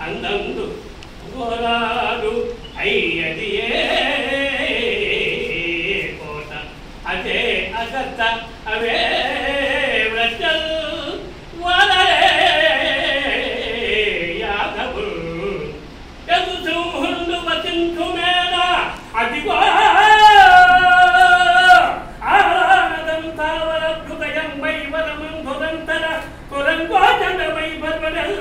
అందందు గోరాలు అయ్యది కోట అదే అగత్త అవే వ్రజల్ వలే యాదవు ఎదు సింహుండు వచించు మేళ అదిగో ఆనందంతావరభృతయం వైవరమంధురంతర కురంగోచండమై పర్వడల్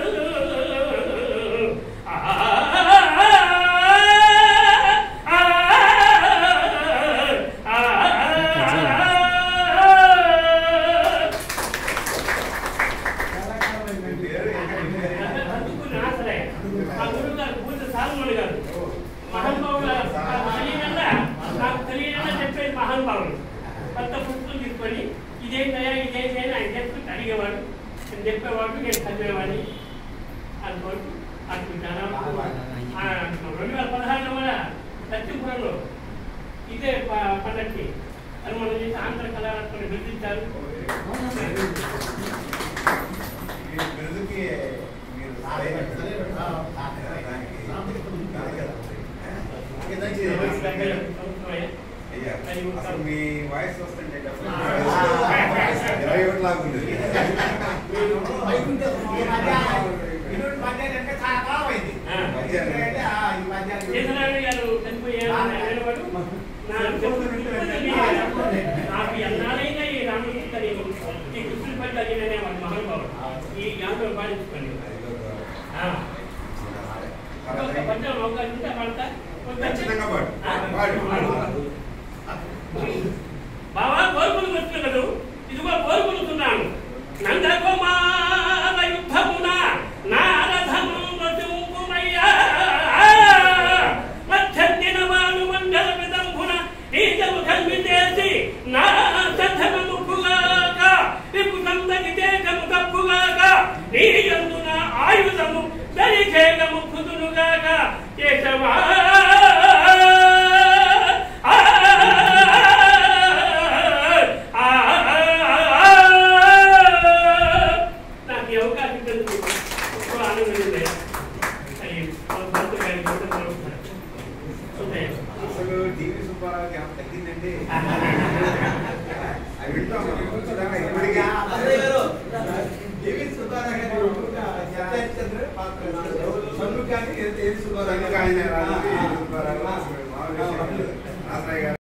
నాకు తెలియకుండా చెప్పేది మహానుభావుడు కొత్త పుస్తకం తీసుకొని ఇదేంటయా ఇదేంటైనా ఆయన చెప్పి అడిగేవాడు నేను చెప్పేవాడు నేను చదివేవాడిని అనుకోడు అనుకుంటాను. 2016లో కూడా సత్యపురంలో ఇదే పండక్కి అనుమతి చేసి ఆంధ్ర కళారత్నాన్ని గుర్తించారు. మీ వాయిస్ వస్తుంటే గారు చనిపోయాడు. నాకు ఎన్నాళ్ళైనా ఈ రామకృష్ణ ఈ కృష్ణ పట్ల మహానుభావుడు ఈ జ్ఞాపకం పాటించుకోండి. పంచం అవకాశం ఉంటే పడతా.